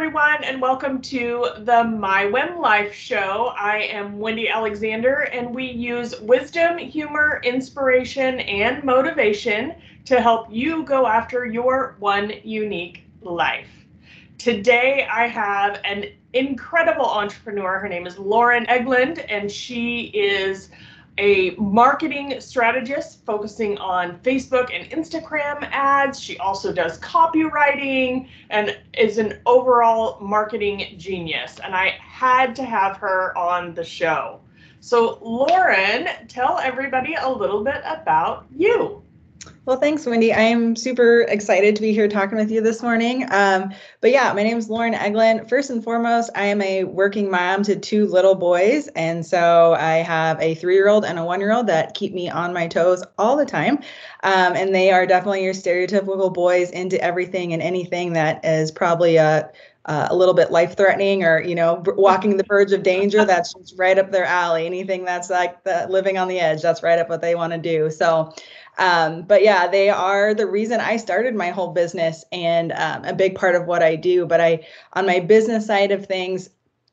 everyone, and welcome to the My WHIM Life show. I am Wendy Alexander, and we use wisdom, humor, inspiration, and motivation to help you go after your one unique life. Today, I have an incredible entrepreneur. Her name is Lauren Egeland, and she is a marketing strategist focusing on Facebook and Instagram ads. She also does copywriting and is an overall marketing genius. And I had to have her on the show. So Lauren, tell everybody a little bit about you. Well, thanks, Wendy. I am super excited to be here talking with you this morning. But yeah, my name is Lauren Egeland. First and foremost, I am a working mom to two little boys. And so I have a 3-year-old and a 1-year-old that keep me on my toes all the time. And they are definitely your stereotypical boys into everything and anything that is probably a little bit life-threatening or, walking the verge of danger. That's just right up their alley. Anything that's like living on the edge, that's right up what they want to do. So but yeah, they are the reason I started my whole business and a big part of what I do. But on my business side of things,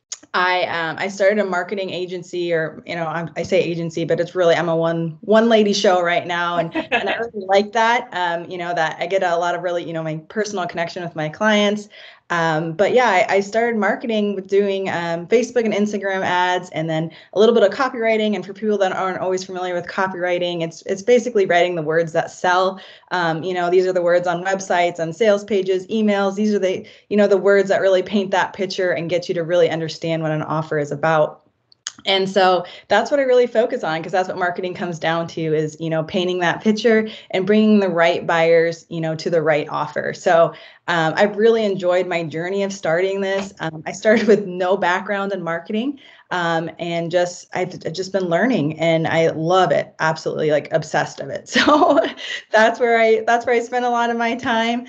I started a marketing agency, or I say agency, but it's really I'm a one lady show right now, and I really like that. That I get a lot of really my personal connection with my clients. But yeah, I started marketing with doing Facebook and Instagram ads, and then a little bit of copywriting. And for people that aren't always familiar with copywriting, it's basically writing the words that sell. These are the words on websites, on sales pages, emails. These are the words that really paint that picture and get you to really understand what an offer is about. And so that's what I really focus on, because that's what marketing comes down to is, painting that picture and bringing the right buyers, to the right offer. So I've really enjoyed my journey of starting this. I started with no background in marketing, and I've just been learning, and I love it. Absolutely, like obsessed of it. So that's where I spend a lot of my time.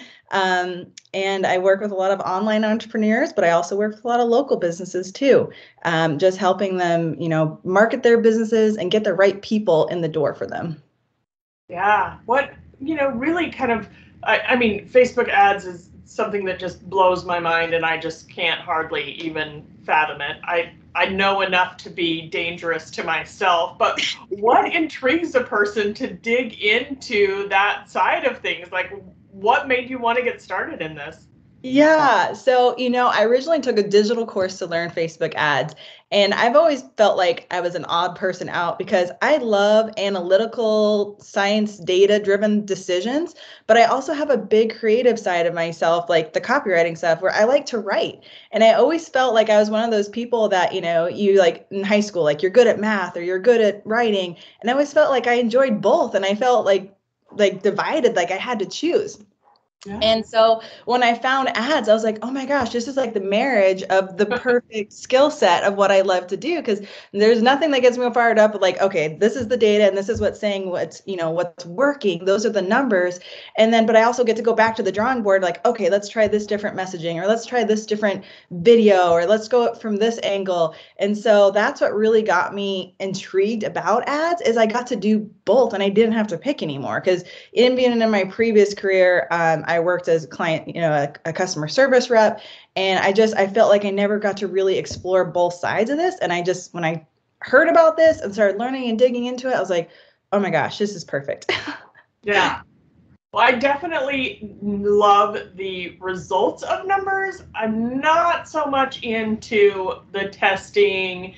And I work with a lot of online entrepreneurs, but I also work with a lot of local businesses too. Just helping them, market their businesses and get the right people in the door for them. Yeah, what, really kind of, I mean, Facebook ads is something that just blows my mind, and I just can't hardly even fathom it. I know enough to be dangerous to myself, but what intrigues a person to dig into that side of things? Like, what made you want to get started in this? Yeah. So, I originally took a digital course to learn Facebook ads. And I've always felt like I was an odd person out because I love analytical, science, data driven decisions. But I also have a big creative side of myself, like the copywriting stuff, where I like to write. And I always felt like I was one of those people that, you like in high school, like you're good at math or you're good at writing. And I always felt like I enjoyed both. And I felt like divided, like I had to choose. Yeah. And so when I found ads, I was like, oh my gosh, this is like the marriage of the perfect skill set of what I love to do. Because there's nothing that gets me fired up. But like, okay, this is the data and this is what's saying what's working. Those are the numbers. And then, but I also get to go back to the drawing board, like, okay, let's try this different messaging, or let's try this different video, or let's go from this angle. And so that's what really got me intrigued about ads is I got to do both, and I didn't have to pick anymore. Because in in my previous career, I worked as a client, a customer service rep, and I felt like I never got to really explore both sides of this. And when I heard about this and started learning and digging into it, I was like, oh my gosh, this is perfect. Yeah. Well, I definitely love the results of numbers. I'm not so much into the testing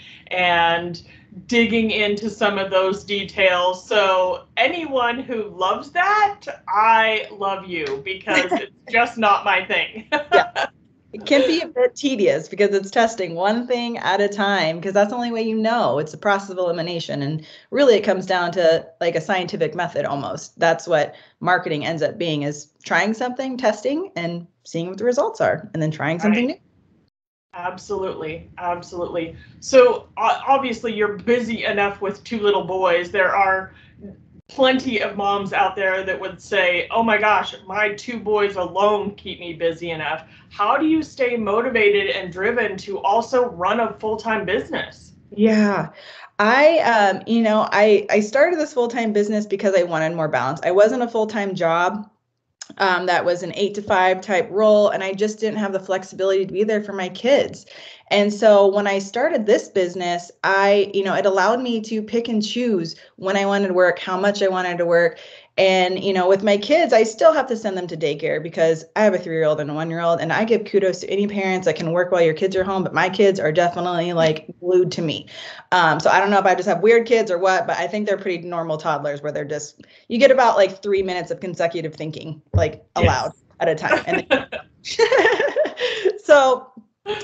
and digging into some of those details. So anyone who loves that, I love you, because it's just not my thing. Yeah. It can be a bit tedious because it's testing one thing at a time, because that's the only way it's a process of elimination. And really it comes down to like a scientific method almost. That's what marketing ends up being, is trying something, testing, and seeing what the results are, and then trying something new. Absolutely. Absolutely. So obviously you're busy enough with two little boys. There are plenty of moms out there that would say, oh my gosh, my two boys alone keep me busy enough. How do you stay motivated and driven to also run a full-time business? Yeah. I started this full-time business because I wanted more balance. I wasn't a full-time job. that was an 8 to 5 type role, and I just didn't have the flexibility to be there for my kids. And so when I started this business, it allowed me to pick and choose when I wanted to work, how much I wanted to work. And, with my kids, I still have to send them to daycare because I have a 3-year-old and a 1-year-old, and I give kudos to any parents that can work while your kids are home, but my kids are definitely like glued to me. So I don't know if I just have weird kids or what, but I think they're pretty normal toddlers where you get about like 3 minutes of consecutive thinking, like aloud at a time. And so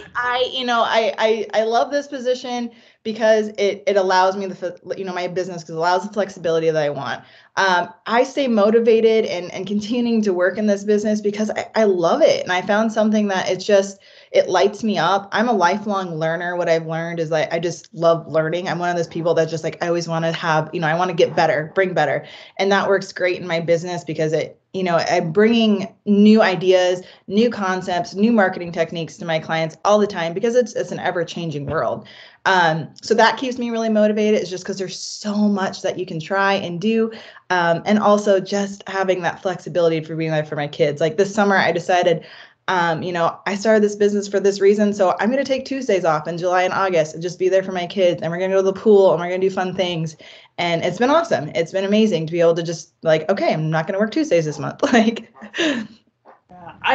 I love this position because it allows me my business, because it allows the flexibility that I want. I stay motivated and continuing to work in this business because I love it. And I found something that it lights me up. I'm a lifelong learner. What I've learned is I just love learning. I'm one of those people that just like, I always want to have, I want to get better, bring better. And that works great in my business because I'm bringing new ideas, new concepts, new marketing techniques to my clients all the time because it's an ever-changing world. So that keeps me really motivated. It's just because there's so much that you can try and do. And also just having that flexibility for being there for my kids. Like this summer, I decided, I started this business for this reason. So I'm going to take Tuesdays off in July and August and just be there for my kids. And we're going to go to the pool and we're going to do fun things. And it's been awesome. It's been amazing to be able to just like, okay, I'm not going to work Tuesdays this month. Like, I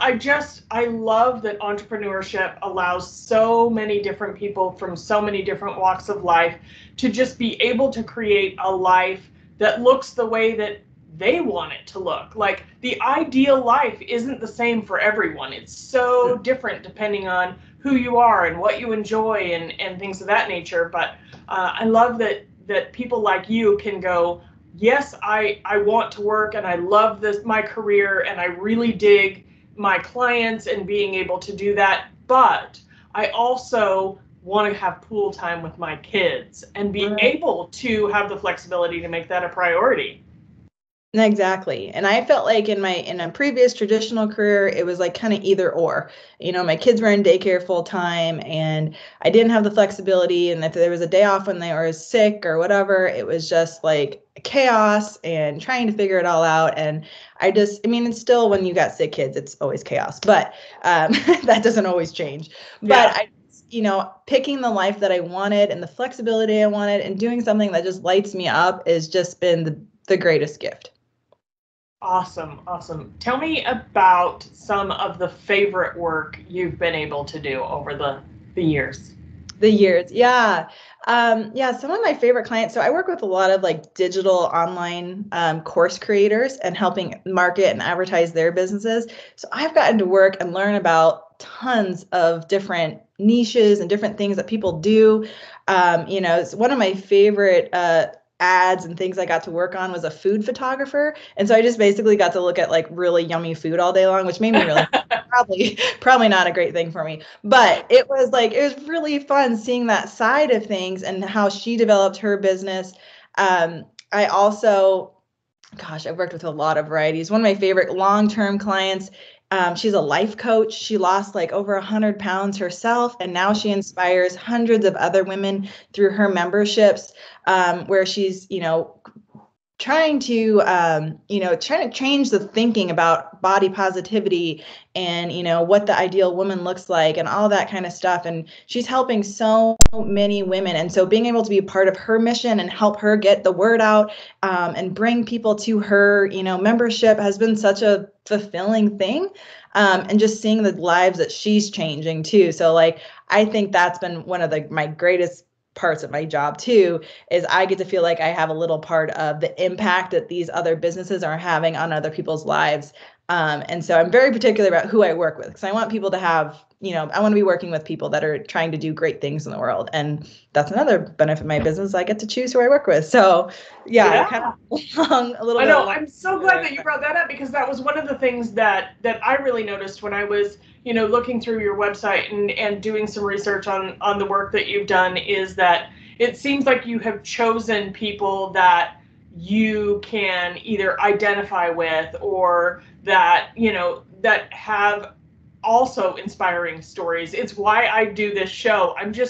love that entrepreneurship allows so many different people from so many different walks of life to just be able to create a life that looks the way that they want it to look. Like the ideal life isn't the same for everyone. It's so different depending on who you are and what you enjoy and things of that nature. But I love that people like you can go, yes, I want to work and I love my career and I really dig my clients and being able to do that, but I also want to have pool time with my kids and be able to have the flexibility to make that a priority. Exactly. And I felt like in a previous traditional career, it was like kind of either or. My kids were in daycare full time and I didn't have the flexibility. And if there was a day off when they were sick or whatever, it was just like chaos and trying to figure it all out. And it's still, when you got sick kids, it's always chaos, but that doesn't always change. Yeah. But picking the life that I wanted and the flexibility I wanted and doing something that just lights me up has just been the greatest gift. Awesome. Tell me about some of the favorite work you've been able to do over the years. Yeah. Some of my favorite clients. So I work with a lot of like digital online course creators and helping market and advertise their businesses. So I've gotten to work and learn about tons of different niches and different things that people do. It's one of my favorite ads and things I got to work on was a food photographer. And so I just basically got to look at like really yummy food all day long, which made me really probably not a great thing for me. But it was really fun seeing that side of things and how she developed her business. I also, I've worked with a lot of varieties. One of my favorite long-term clients, she's a life coach. She lost like over 100 pounds herself, and now she inspires hundreds of other women through her memberships, where she's, trying to change the thinking about body positivity and, what the ideal woman looks like and all that kind of stuff. And she's helping so many women. And so being able to be a part of her mission and help her get the word out and bring people to her, membership has been such a fulfilling thing. And just seeing the lives that she's changing too. So like, I think that's been one of my greatest parts of my job too, is I get to feel like I have a little part of the impact that these other businesses are having on other people's lives. And so I'm very particular about who I work with, because I want people to have, I want to be working with people that are trying to do great things in the world. And that's another benefit of my business. I get to choose who I work with. So yeah. Kind of a little I bit. know. I'm so glad that you brought that up, because that was one of the things that I really noticed when I was, looking through your website and doing some research on the work that you've done, is that it seems like you have chosen people that you can either identify with, or that, that have also inspiring stories. It's why I do this show. I'm just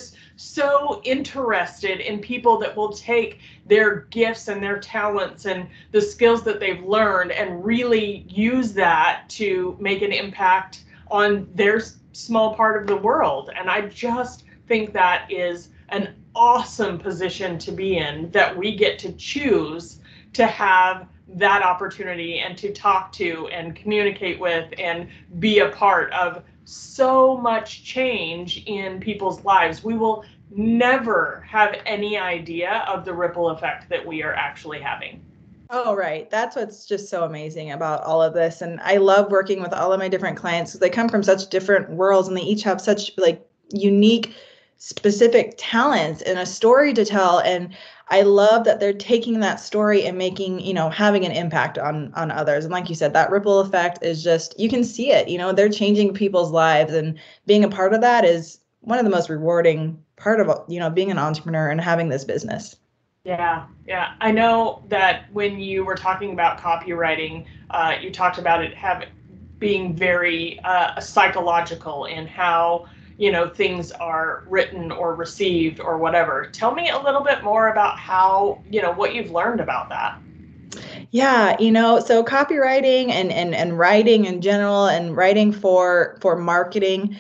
so interested in people that will take their gifts and their talents and the skills that they've learned and really use that to make an impact on their small part of the world. And I just think that is an awesome position to be in, that we get to choose to have that opportunity and to talk to and communicate with and be a part of so much change in people's lives. We will never have any idea of the ripple effect that we are actually having. Oh, right. That's what's just so amazing about all of this. And I love working with all of my different clients because they come from such different worlds and they each have such like unique, specific talents and a story to tell. And I love that they're taking that story and making, having an impact on others. And like you said, that ripple effect is just, you can see it, they're changing people's lives, and being a part of that is one of the most rewarding part of, being an entrepreneur and having this business. Yeah. I know that when you were talking about copywriting, you talked about it being very psychological in how, things are written or received or whatever. Tell me a little bit more about how, what you've learned about that. Yeah, so copywriting and writing in general and writing for marketing,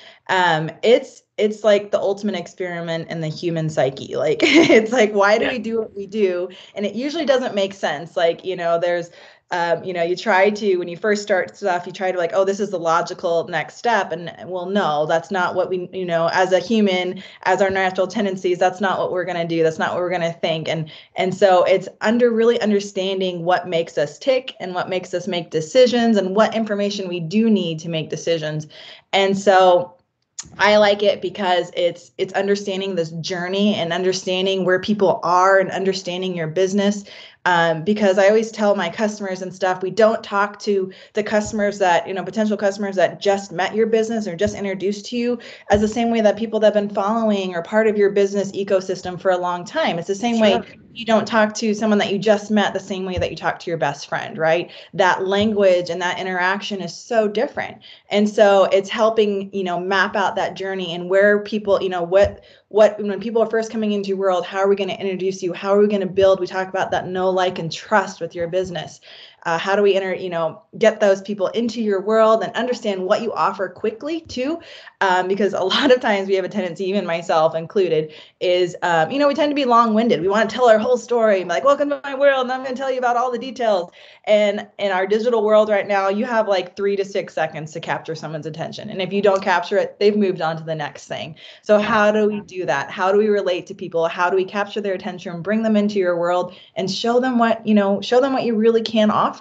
it's like the ultimate experiment in the human psyche. Like it's like, why do we do what we do? And it usually doesn't make sense. Like, there's you try to, when you first start stuff, you try to like, oh, this is the logical next step. And well, no, that's not what we, as a human, as our natural tendencies, that's not what we're going to do. That's not what we're going to think. And so it's really understanding what makes us tick and what makes us make decisions and what information we do need to make decisions. And so I like it because it's understanding this journey and understanding where people are and understanding your business. Because I always tell my customers and stuff, we don't talk to the customers that, potential customers that just met your business or just introduced to you as the same way that people that have been following or part of your business ecosystem for a long time. It's the same way you don't talk to someone that you just met the same way that you talk to your best friend, right? That language and that interaction is so different. And so it's helping, map out that journey and where people, when people are first coming into your world, how are we going to introduce you? How are we going to build? We talk about that know, like, and trust with your business. How do we get those people into your world and understand what you offer quickly too? Because a lot of times we have a tendency, even myself included, is, we tend to be long-winded. We want to tell our whole story, like, welcome to my world, and I'm going to tell you about all the details. And in our digital world right now, you have like 3 to 6 seconds to capture someone's attention. And if you don't capture it, they've moved on to the next thing. So how do we do that? How do we relate to people? How do we capture their attention, bring them into your world, and show them what you really can offer?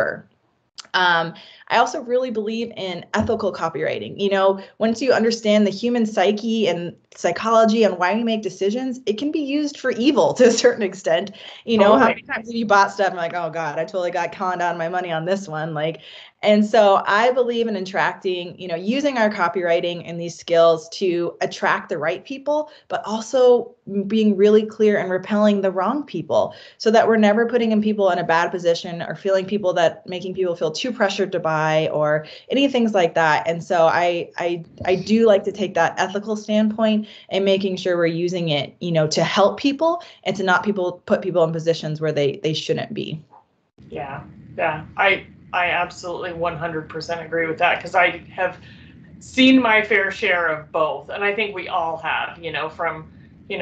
I also really believe in ethical copywriting. Once you understand the human psyche and psychology and why we make decisions, it can be used for evil to a certain extent. How many times have you bought stuff and like, oh God, I totally got conned out of my money on this one. And so I believe in attracting, using our copywriting and these skills to attract the right people, but also being really clear and repelling the wrong people so that we're never putting people in a bad position or making people feel too pressured to buy or any things like that. And so I do like to take that ethical standpoint and making sure we're using it, to help people and to not put people in positions where they shouldn't be. Yeah. I absolutely 100% agree with that, because I have seen my fair share of both. And I think we all have, from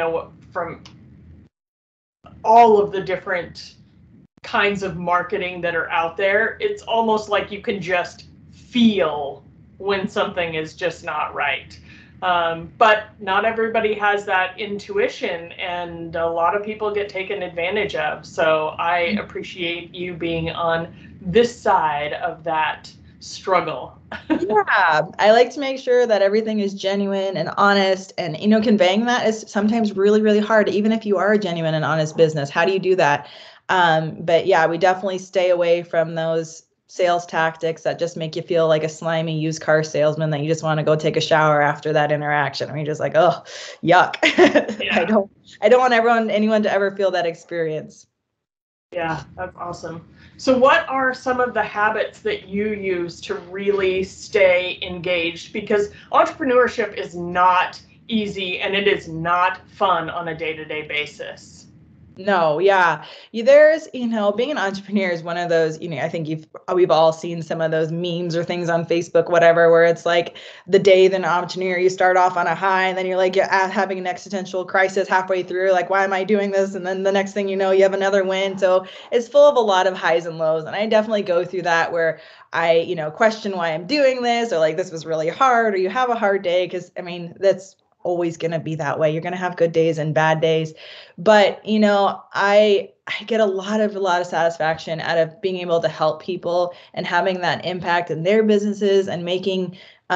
all of the different kinds of marketing that are out there. It's almost like you can just feel when something is just not right. But not everybody has that intuition, and a lot of people get taken advantage of. So I appreciate you being on this side of that struggle. Yeah, I like to make sure that everything is genuine and honest, and conveying that is sometimes really, really hard, even if you are a genuine and honest business. How do you do that? But yeah, we definitely stay away from those sales tactics that just make you feel like a slimy used car salesman that you just want to go take a shower after that interaction. I mean, just like, oh, yuck. Yeah. I don't want anyone to ever feel that experience. Yeah, that's awesome. So what are some of the habits that you use to really stay engaged? Because entrepreneurship is not easy, and it is not fun on a day-to-day basis. No, yeah. There's, being an entrepreneur is one of those, I think we've all seen some of those memes or things on Facebook, whatever, where it's like the day that an entrepreneur, you start off on a high and then you're like, you're having an existential crisis halfway through, like, why am I doing this? And then the next thing you know, you have another win. So it's full of a lot of highs and lows. And I definitely go through that where I, question why I'm doing this, or like, this was really hard, or you have a hard day. Cause I mean, that's always going to be that way. You're going to have good days and bad days. But, I get a lot of satisfaction out of being able to help people and having that impact in their businesses and making,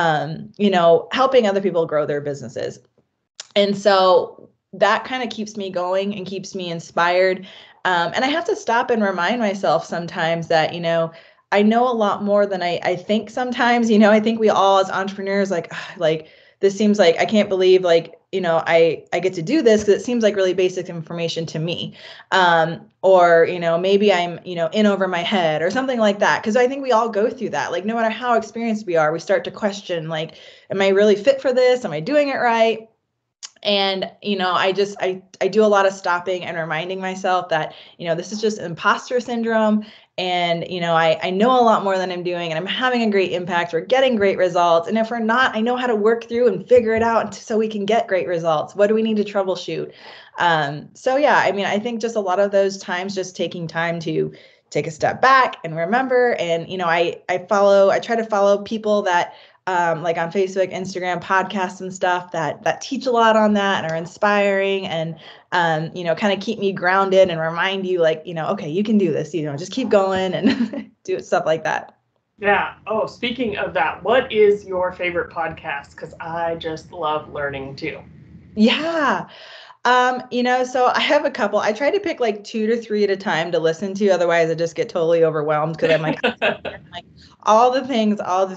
helping other people grow their businesses. And so that kind of keeps me going and keeps me inspired. And I have to stop and remind myself sometimes that, I know a lot more than I think sometimes. I think we all as entrepreneurs, like this seems like, I can't believe I get to do this because it seems like really basic information to me. Or, maybe I'm, in over my head or something like that. Because I think we all go through that. Like, no matter how experienced we are, we start to question, like, am I really fit for this? Am I doing it right? And, I do a lot of stopping and reminding myself that, this is just imposter syndrome. And, I know a lot more than I'm doing, and I'm having a great impact. We're getting great results. And if we're not, I know how to work through and figure it out so we can get great results. What do we need to troubleshoot? So yeah, I mean, I think just a lot of those times, just taking time to take a step back and remember. And, I try to follow people that, like on Facebook, Instagram, podcasts and stuff that teach a lot on that and are inspiring and, kind of keep me grounded and remind you like, okay, you can do this, just keep going and do stuff like that. Yeah. Oh, speaking of that, what is your favorite podcast? Because I just love learning too. Yeah. So I have a couple. I try to pick like 2 to 3 at a time to listen to. Otherwise, I just get totally overwhelmed because I'm like, all the things.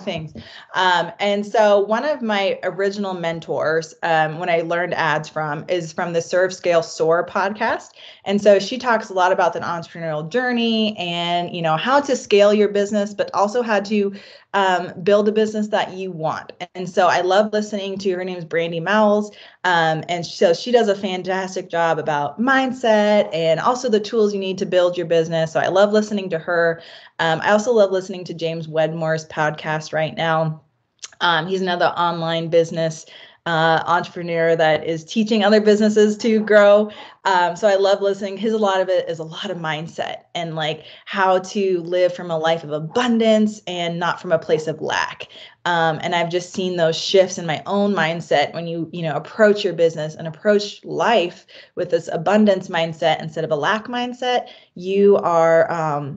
And so one of my original mentors, when I learned ads is from the Serve, Scale, Soar podcast. And so she talks a lot about the entrepreneurial journey and, how to scale your business, but also how to build a business that you want. And so I love listening to, her name is Brandy Mowles. And so she does a fantastic job about mindset and also the tools you need to build your business. So I love listening to her. I also love listening to James Wedmore's podcast right now. He's another online business entrepreneur that is teaching other businesses to grow. So I love listening. A lot of it is a lot of mindset and like how to live from a life of abundance and not from a place of lack. And I've just seen those shifts in my own mindset when you approach your business and approach life with this abundance mindset instead of a lack mindset. You are,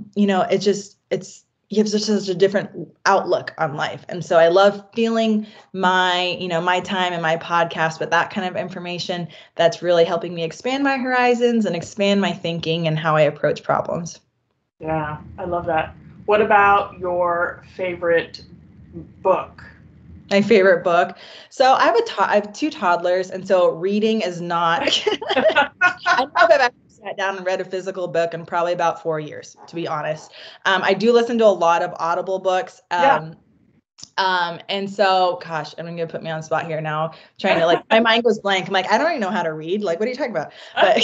you have such a different outlook on life. And so I love feeling my time and my podcast with that kind of information that's really helping me expand my horizons and expand my thinking and how I approach problems. Yeah, I love that. What about your favorite book? My favorite book. So I have 2 toddlers, and so reading is not. I don't know if I've actually sat down and read a physical book in probably about 4 years, to be honest. I do listen to a lot of Audible books. And so, gosh, I'm gonna put me on the spot here now. Trying to like, my mind goes blank. I'm like, I don't even know how to read. Like, what are you talking about? But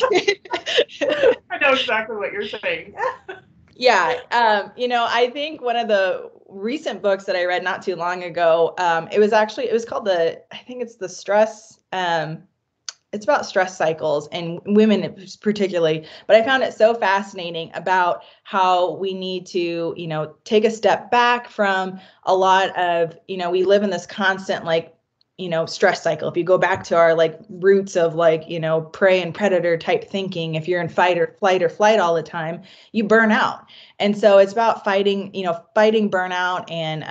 I know exactly what you're saying. Yeah. I think one of the recent books that I read not too long ago, it was called I think it's the stress, it's about stress cycles and women particularly, but I found it so fascinating about how we need to, take a step back from a lot of, we live in this constant, stress cycle. If you go back to our roots of prey and predator type thinking, if you're in fight or flight all the time, you burn out. And so it's about fighting burnout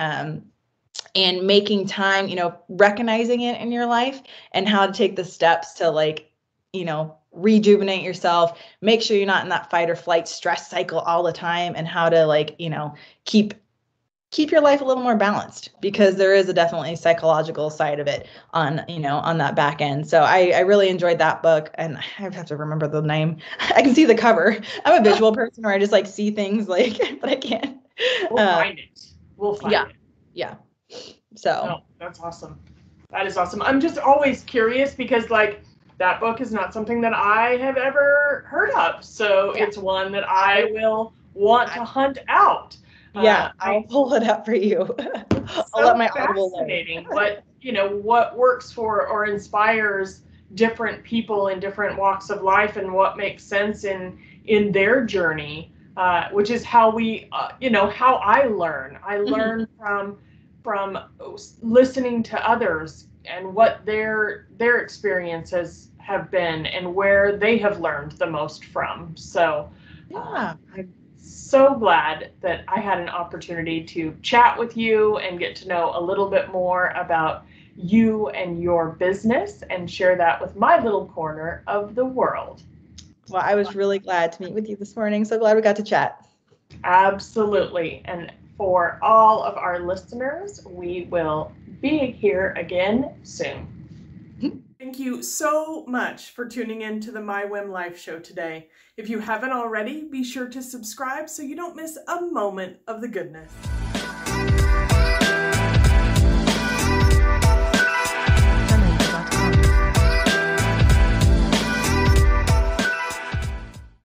and making time, recognizing it in your life and how to take the steps to rejuvenate yourself, make sure you're not in that fight or flight stress cycle all the time, and how to keep your life a little more balanced, because there is a definitely psychological side of it on that back end. So I really enjoyed that book, and I have to remember the name. I can see the cover. I'm a visual person where I just see things but I can't. We'll find it. Yeah. So that's awesome. That is awesome. I'm just always curious because like that book is not something that I have ever heard of. So it's one that I will want to hunt out. Yeah, I'll pull it up for you. I'll let my Audible know. Fascinating what works for or inspires different people in different walks of life and what makes sense in their journey, which is how we, how I learn. I learn from listening to others and what their experiences have been and where they have learned the most from. So I'm so glad that I had an opportunity to chat with you and get to know a little bit more about you and your business and share that with my little corner of the world. Well, I was really glad to meet with you this morning. So glad we got to chat. Absolutely. And for all of our listeners, we will be here again soon. Thank you so much for tuning in to the My WHIM Life show today. If you haven't already, be sure to subscribe so you don't miss a moment of the goodness.